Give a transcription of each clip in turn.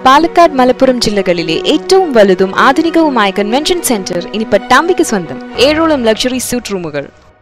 പാലക്കാട് മലപ്പുറം ജില്ലകളിലെ ഏറ്റവും വലുതും ആധുനികവുമായ കൺവെൻഷൻ സെന്റർ ഇനി പട്ടാമ്പിക്ക് സ്വന്തം. 7ഓളം ലക്ഷറി സ്യൂട്ട് റൂമുകൾ.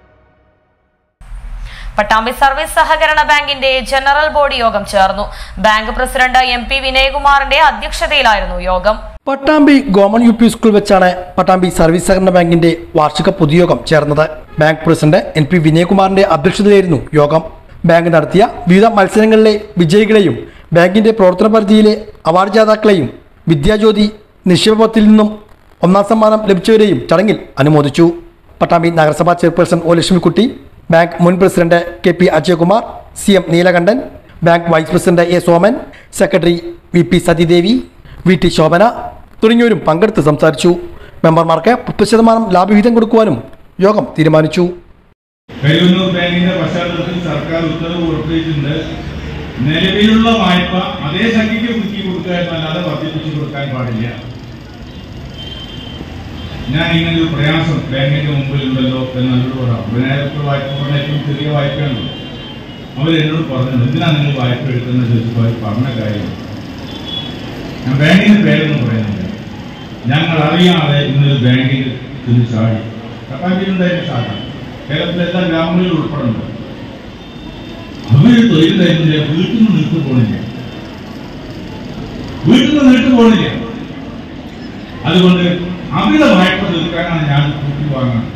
പട്ടാമ്പി സർവീസ് സഹകരണ ബാങ്കിന്റെ ജനറൽ ബോഡി യോഗം ചേർന്നു. ബാങ്ക് പ്രസിഡന്റ് MP വിനയകുമാറിന്റെ അധ്യക്ഷതയിലായിരുന്നു യോഗം. പട്ടാമ്പി ഗവൺമെന്റ് UP സ്കൂൾ വെച്ചാണ് പട്ടാമ്പി സർവീസ് സഹകരണ ബാങ്കിന്റെ വാർഷിക പൊതുയോഗം ചേർന്നത്. ബാങ്ക് പ്രസിഡന്റ് NP വിനയകുമാറിന്റെ അധ്യക്ഷതയിലായിരുന്നു യോഗം. ബാങ്ക് നടത്തിയ വിവിധ മത്സരങ്ങളിലെ വിജയികളെയും ബാങ്കിന്റെ പ്രവർത്തന പരിധിയിലെ അവാർഡ് ജേതാക്കളെയും വിദ്യാജ്യോതി നിക്ഷേപത്തിൽ നിന്നും 1ാം സമ്മാനം ലഭിച്ചവരെയും ചടങ്ങിൽ അനുമോദിച്ചു. പട്ടാമ്പി നഗരസഭാ ചെയർപേഴ്സൺ O ലക്ഷ്മിക്കുട്ടി, ബാങ്ക് മുൻ president KP Ajayakumar, CM Neelakantan, bank vice president A Soman, secretary VP Sathidevi, VT Shobhana തുടങ്ങിയവരും പങ്കെടുത്ത് സംസാരിച്ചു. മെമ്പർമാർക്ക് 10% ലാഭവിഹിതം കൊടുക്കുവാനും യോഗം തീരുമാനിച്ചു. ബാങ്കിന്റെ പശ്ചാത്തലത്തിൽ സർക്കാർ ഉത്തരവ് പുറപ്പെടുവിച്ചിട്ടുണ്ട്. നിലവിലുള്ള വായ്പ അതേ സംഖ്യയ്ക്ക് പുതുക്കി കൊടുക്കുക എന്നല്ലാതെ വർദ്ധിപ്പിച്ചു കൊടുക്കാൻ പാടില്ല. ഞാൻ ഇങ്ങനെ ഒരു പ്രയാസം ബാങ്കിന്റെ മുമ്പിലുണ്ടല്ലോ എന്നവരോട് പറയാം. 10,000 വായ്പ പറഞ്ഞ ഏറ്റവും ചെറിയ വായ്പയാണ്. അവരെന്നോട് പറഞ്ഞു, എന്തിനാണ് നിങ്ങൾ വായ്പ എടുക്കുന്നത് ചോദിച്ചപ്പോൾ അവർ പറഞ്ഞ കാര്യം ഞാൻ ബാങ്കിന്റെ പേരൊന്നും പറയുന്നില്ല. ഞങ്ങൾ അറിയാതെ ഇന്നൊരു ബാങ്കിൽ ഇത് ചാടി. പട്ടാമ്പിയിലുണ്ടായിരുന്ന ശാഖ കേരളത്തിലെല്ലാ ഗ്രാമങ്ങളിൽ ഉൾപ്പെടുന്നുണ്ട്. അവര് തൊഴിൽ തരുന്നില്ല, വീട്ടിൽ നിന്ന് നീട്ടു പോണില്ല. അതുകൊണ്ട് അവരുടെ വായ്പ തീർക്കാനാണ് ഞാൻ കൂട്ടി വാങ്ങുന്നത്.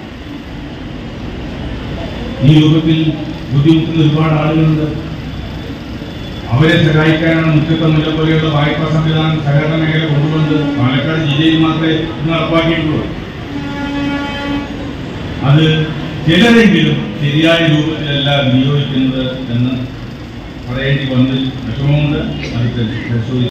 ഈ രൂപത്തിൽ ബുദ്ധിമുട്ടുന്ന ഒരുപാട് ആളുകളുണ്ട്. അവരെ സഹായിക്കാനാണ് മുഖ്യത്തമില്ല പോലെയുള്ള വായ്പാ സംവിധാനം സഹകരണ മേഖല കൊണ്ടുവന്നത്. പാലക്കാട് ജില്ലയിൽ മാത്രമേ ഇത് നടപ്പാക്കിയിട്ടുള്ളൂ. അത് ചിലരെങ്കിലും ശരിയായ രൂപത്തിലല്ല നിയോഗിക്കുന്നത് എന്ന് പറയേണ്ടി വന്നതിൽ വിഷമമുണ്ട്. അത്